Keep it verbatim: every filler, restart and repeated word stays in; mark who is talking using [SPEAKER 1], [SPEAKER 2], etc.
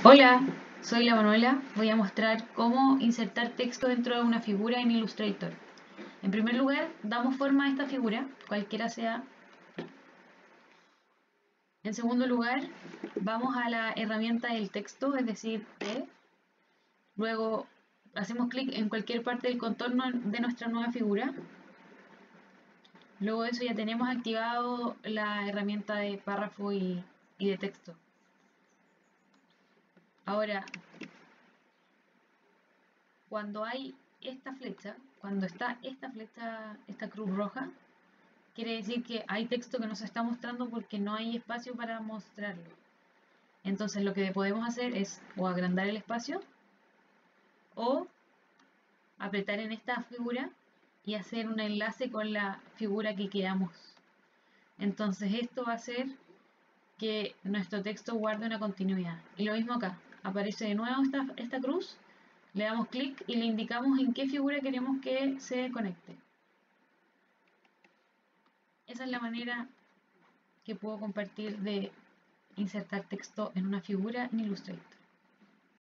[SPEAKER 1] Hola, soy la Manuela. Voy a mostrar cómo insertar texto dentro de una figura en Illustrator. En primer lugar, damos forma a esta figura, cualquiera sea. En segundo lugar, vamos a la herramienta del texto, es decir, T. Luego hacemos clic en cualquier parte del contorno de nuestra nueva figura. Luego de eso ya tenemos activado la herramienta de párrafo y, y de texto. Ahora, cuando hay esta flecha, cuando está esta flecha, esta cruz roja, quiere decir que hay texto que no se está mostrando porque no hay espacio para mostrarlo. Entonces lo que podemos hacer es o agrandar el espacio o apretar en esta figura y hacer un enlace con la figura que queramos. Entonces esto va a hacer que nuestro texto guarde una continuidad. Y lo mismo acá, aparece de nuevo esta, esta cruz, le damos clic y le indicamos en qué figura queremos que se conecte. Esa es la manera que puedo compartir de insertar texto en una figura en Illustrator.